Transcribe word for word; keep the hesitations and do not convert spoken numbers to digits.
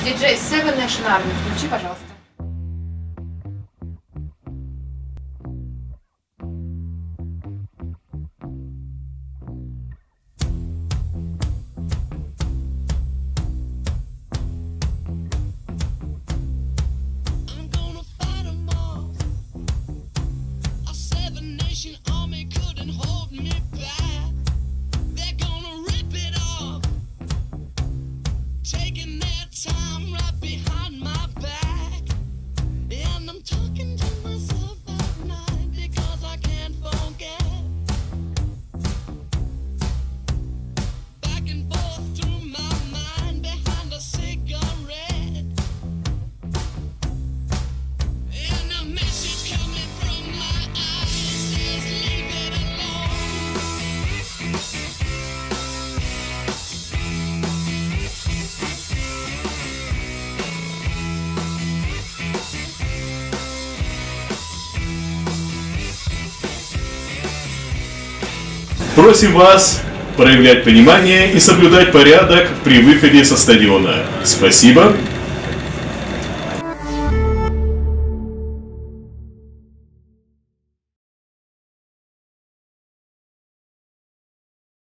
диджей Seven Nation Army, включи, пожалуйста. Просим вас проявлять понимание и соблюдать порядок при выходе со стадиона. Спасибо.